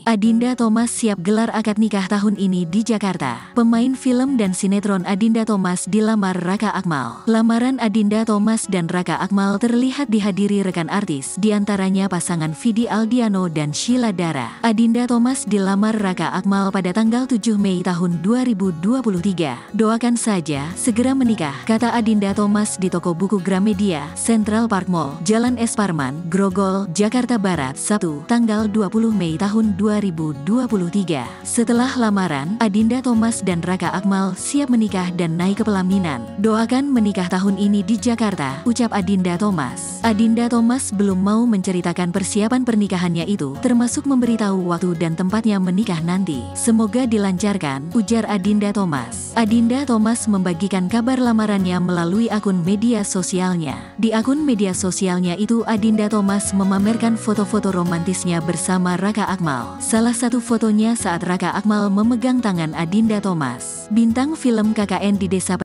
Adinda Thomas siap gelar akad nikah tahun ini di Jakarta. Pemain film dan sinetron Adinda Thomas dilamar Raka Akmal. Lamaran Adinda Thomas dan Raka Akmal terlihat dihadiri rekan artis, diantaranya pasangan Vidi Aldiano dan Sheila Dara. Adinda Thomas dilamar Raka Akmal pada tanggal 7 Mei tahun 2023. Doakan saja segera menikah, kata Adinda Thomas di toko buku Gramedia, Central Park Mall, Jalan Es Parman, Grogol, Jakarta Barat, Sabtu, tanggal 20 Mei tahun 2023. Setelah lamaran, Adinda Thomas dan Raka Akmal siap menikah dan naik ke pelaminan. Doakan menikah tahun ini di Jakarta, ucap Adinda Thomas. Adinda Thomas belum mau menceritakan persiapan pernikahannya itu, termasuk memberitahu waktu dan tempatnya menikah nanti. Semoga dilancarkan, ujar Adinda Thomas. Adinda Thomas membagikan kabar lamarannya melalui akun media sosialnya. Di akun media sosialnya itu, Adinda Thomas memamerkan foto-foto romantisnya bersama Raka Akmal. Salah satu fotonya saat Raka Akmal memegang tangan Adinda Thomas. Bintang film KKN di Desa